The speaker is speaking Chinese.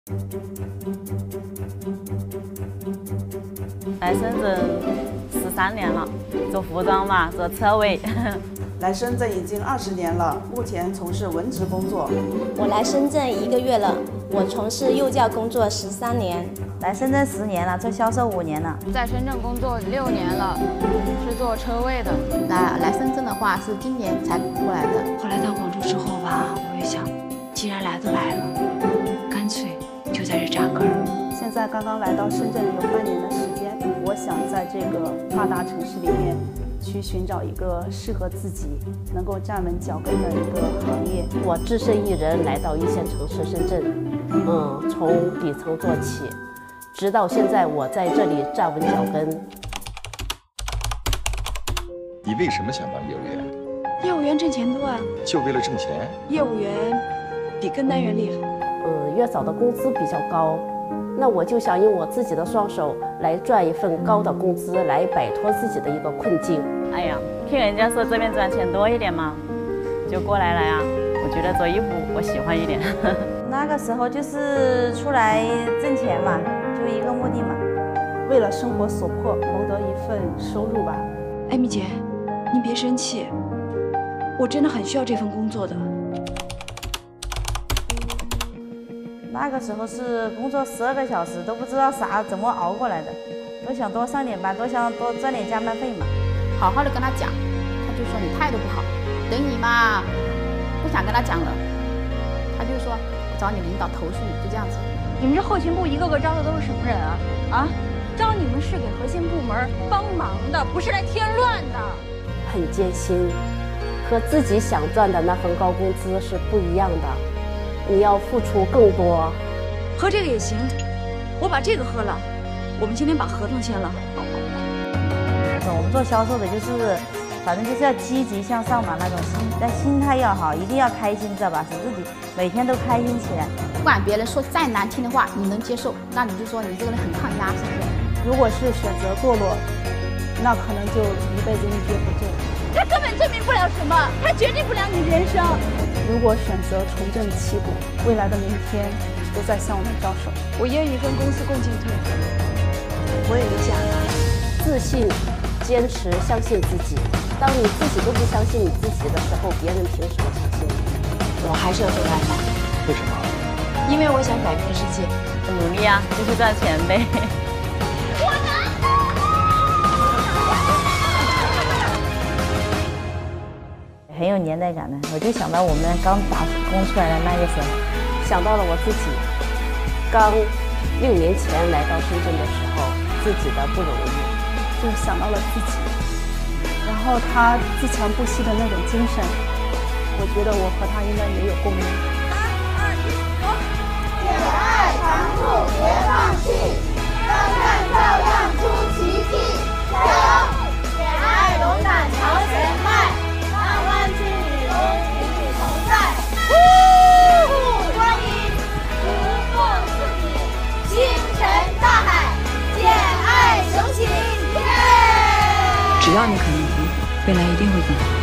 来深圳13年了，做服装嘛，做车尾。 来深圳已经20年了，目前从事文职工作。 我来深圳1个月了，我从事幼教工作13年。 来深圳10年了，做销售5年了。 在深圳工作6年了，是做车位的。 来深圳的话是今年才过来的。 后来到广州之后吧，我也想，既然来都来了，干脆就在这扎根儿。 现在刚刚来到深圳有半年的时间，我想在这个发达城市里面去寻找一个适合自己、能够站稳脚跟的一个行业。 我只身一人来到1线城市深圳，从底层做起，直到现在我在这里站稳脚跟。 你为什么想当业务员？ 业务员挣钱多啊， 就为了挣钱？ 业务员比跟单员厉害。 月嫂的工资比较高，那我就想用我自己的双手来赚一份高的工资，来摆脱自己的一个困境。 哎呀，听人家说这边赚钱多一点嘛，就过来了呀。我觉得做衣服我喜欢一点。 那个时候就是出来挣钱嘛，就一个目的嘛， 为了生活所迫谋得一份收入吧。 艾米姐，你别生气，我真的很需要这份工作的。 那个时候是工作12个小时，都不知道怎么熬过来的，都想多上点班，都想多赚点加班费嘛。 好好的跟他讲，他就说你态度不好，等你嘛，不想跟他讲了，他就说我找你领导投诉你，就这样子。 你们这后勤部一个个招的都是什么人啊？啊，招你们是给核心部门帮忙的，不是来添乱的。 很艰辛，和自己想赚的那份高工资是不一样的。你要付出更多。 喝这个也行，我把这个喝了。我们今天把合同签了。 我们做销售的就是，反正就是要积极向上嘛，那种心态要好，一定要开心，知道吧？使自己每天都开心起来。 不管别人说再难听的话，你能接受，那你就说你这个人很抗压，是不是？ 如果是选择堕落，那可能就一辈子一蹶不振。 他根本证明不了什么，他决定不了你人生。 如果选择重振旗鼓，未来的明天都在向我们招手。 我愿意跟公司共进退。我也理想自信、坚持、相信自己。当你自己都不相信你自己的时候，别人凭什么相信你？ 我还是要做外卖。 为什么？ 因为我想改变世界。 努力啊，就去赚钱呗。 很有年代感的，我就想到我们刚打工出来的那个时候， 想到了我自己刚6年前来到深圳的时候，自己的不容易， 就想到了自己，然后他自强不息的那种精神，我觉得我和他应该也有共鸣。 3、2、1，走！简爱常驻，别放弃，让看照样出奇迹，加油！简爱勇敢朝前迈。 只要你肯努力，未来一定会更好。